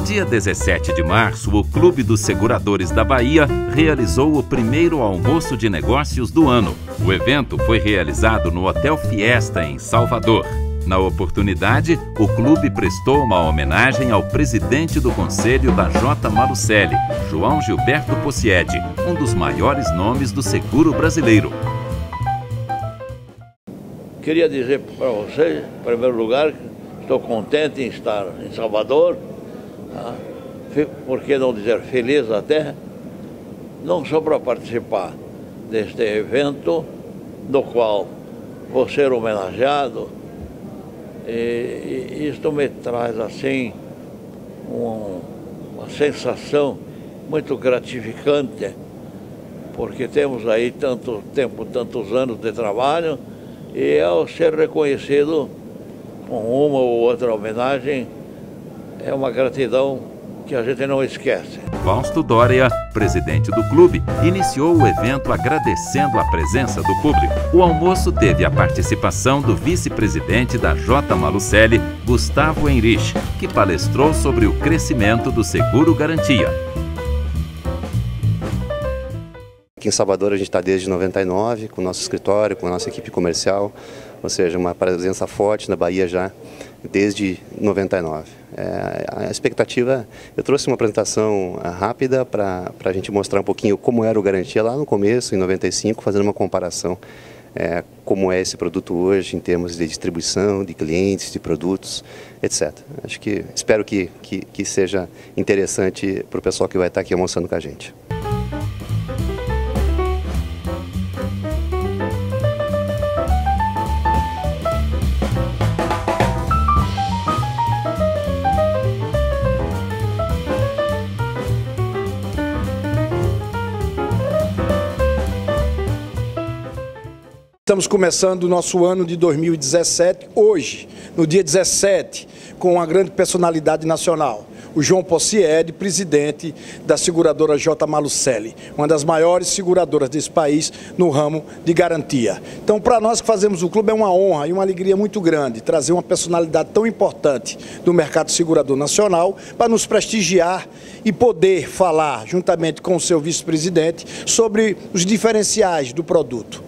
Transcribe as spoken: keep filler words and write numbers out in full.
dia dezessete de março, o Clube dos Seguradores da Bahia realizou o primeiro almoço de negócios do ano. O evento foi realizado no Hotel Fiesta, em Salvador. Na oportunidade, o clube prestou uma homenagem ao presidente do Conselho da J. Malucelli, João Gilberto Possiede, um dos maiores nomes do seguro brasileiro. Queria dizer para vocês, em primeiro lugar, que estou contente em estar em Salvador, tá? Por que não dizer feliz até, não só para participar deste evento, no qual vou ser homenageado. E isto me traz assim um, uma sensação muito gratificante, porque temos aí tanto tempo, tantos anos de trabalho, e ao ser reconhecido com uma ou outra homenagem, é uma gratidão que a gente não esquece. Fausto Dória, presidente do clube, iniciou o evento agradecendo a presença do público. O almoço teve a participação do vice-presidente da J. Malucelli, Gustavo Henrich, que palestrou sobre o crescimento do seguro garantia. Aqui em Salvador a gente está desde noventa e nove, com o nosso escritório, com a nossa equipe comercial, ou seja, uma presença forte na Bahia já desde noventa e nove. É, a expectativa, eu trouxe uma apresentação rápida para a gente mostrar um pouquinho como era o Garantia lá no começo, em noventa e cinco, fazendo uma comparação é, como é esse produto hoje em termos de distribuição, de clientes, de produtos, etcétera. Acho que, espero que, que, que seja interessante para o pessoal que vai estar aqui almoçando com a gente. Estamos começando o nosso ano de dois mil e dezessete, hoje, no dia dezessete, com uma grande personalidade nacional, o João Possiede, presidente da seguradora J. Malucelli, uma das maiores seguradoras desse país no ramo de garantia. Então, para nós que fazemos o clube, é uma honra e uma alegria muito grande trazer uma personalidade tão importante do mercado segurador nacional para nos prestigiar e poder falar, juntamente com o seu vice-presidente, sobre os diferenciais do produto.